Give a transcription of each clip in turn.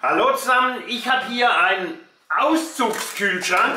Hallo zusammen, ich habe hier einen Auszugskühlschrank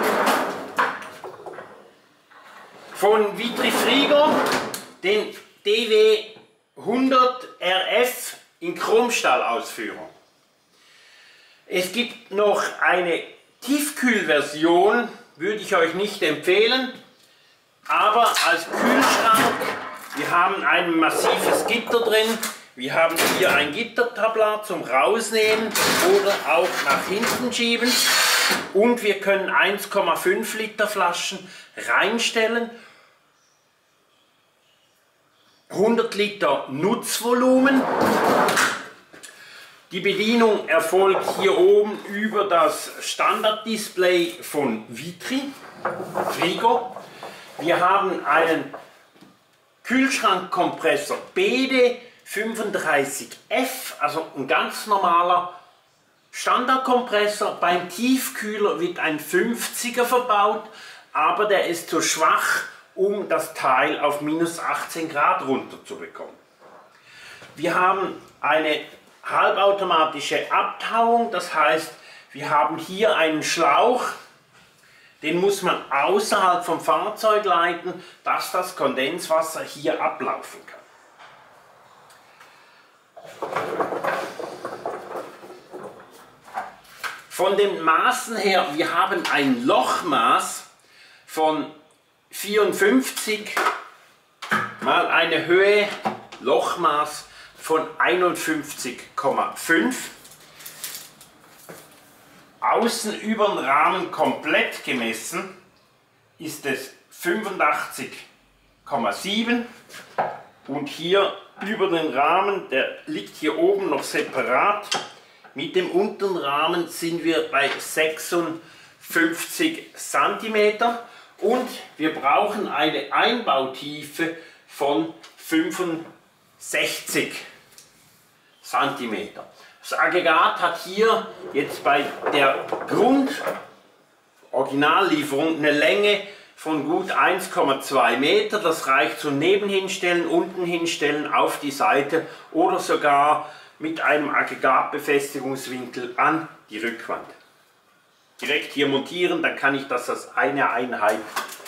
von Vitry Frigo, den DW 100 RF in Chromstahl-Ausführung. Es gibt noch eine Tiefkühlversion, würde ich euch nicht empfehlen, aber als Kühlschrank, wir haben ein massives Gitter drin. Wir haben hier ein Gittertablat zum Rausnehmen oder auch nach hinten schieben. Und wir können 1,5 Liter Flaschen reinstellen. 100 Liter Nutzvolumen. Die Bedienung erfolgt hier oben über das Standarddisplay von Vitry Frigo. Wir haben einen Kühlschrankkompressor BD 35F, also ein ganz normaler Standardkompressor. Beim Tiefkühler wird ein 50er verbaut, aber der ist zu schwach, um das Teil auf minus 18 Grad runter zu bekommen. Wir haben eine halbautomatische Abtauung, das heißt, wir haben hier einen Schlauch, den muss man außerhalb vom Fahrzeug leiten, dass das Kondenswasser hier ablaufen kann. Von den Maßen her, wir haben ein Lochmaß von 54 mal eine Höhe, Lochmaß von 51,5. Außen über den Rahmen komplett gemessen ist es 85,7 und hier über den Rahmen, der liegt hier oben noch separat. Mit dem unteren Rahmen sind wir bei 56 cm und wir brauchen eine Einbautiefe von 65 cm. Das Aggregat hat hier jetzt bei der Originallieferung eine Länge von gut 1,2 Meter. Das reicht zum Nebenhinstellen, unten hinstellen, auf die Seite oder sogar mit einem Aggregatbefestigungswinkel an die Rückwand. Direkt hier montieren, dann kann ich das als eine Einheit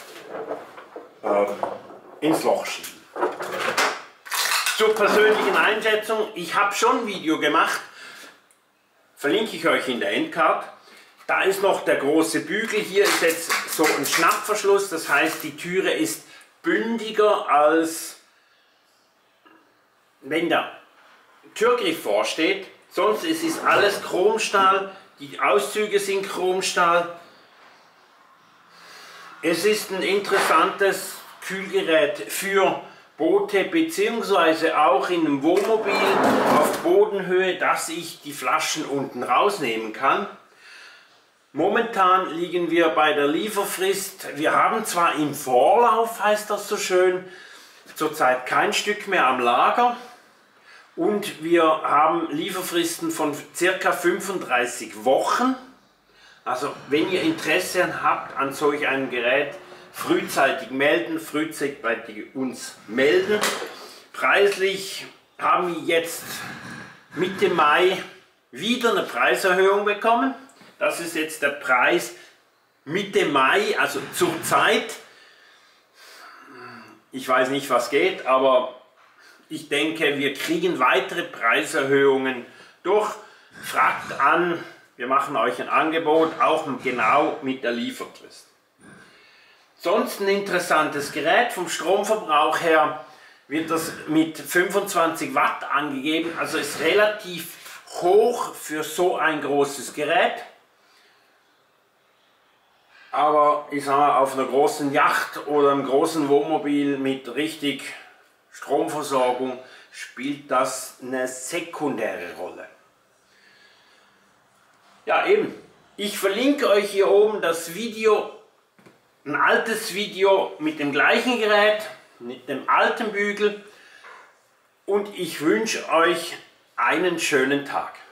ins Loch schieben. Zur persönlichen Einschätzung, ich habe schon ein Video gemacht, verlinke ich euch in der Endcard. Da ist noch der große Bügel, hier ist jetzt so ein Schnappverschluss, das heißt die Türe ist bündiger als wenn der Türgriff vorsteht. Sonst ist es alles Chromstahl, die Auszüge sind Chromstahl. Es ist ein interessantes Kühlgerät für Boote bzw. auch in einem Wohnmobil auf Bodenhöhe, dass ich die Flaschen unten rausnehmen kann. Momentan liegen wir bei der Lieferfrist, wir haben zwar im Vorlauf, heißt das so schön, zurzeit kein Stück mehr am Lager und wir haben Lieferfristen von ca. 35 Wochen. Also wenn ihr Interesse habt an solch einem Gerät, frühzeitig melden, frühzeitig uns melden. Preislich haben wir jetzt Mitte Mai wieder eine Preiserhöhung bekommen. Das ist jetzt der Preis Mitte Mai, also zur Zeit. Ich weiß nicht, was geht, aber ich denke, wir kriegen weitere Preiserhöhungen durch. Fragt an, wir machen euch ein Angebot, auch genau mit der Lieferfrist. Sonst ein interessantes Gerät. Vom Stromverbrauch her wird das mit 25 Watt angegeben, also ist relativ hoch für so ein großes Gerät. Aber ich sage mal, auf einer großen Yacht oder einem großen Wohnmobil mit richtig Stromversorgung spielt das eine sekundäre Rolle. Ja eben, ich verlinke euch hier oben das Video, ein altes Video mit dem gleichen Gerät, mit dem alten Bügel und ich wünsche euch einen schönen Tag.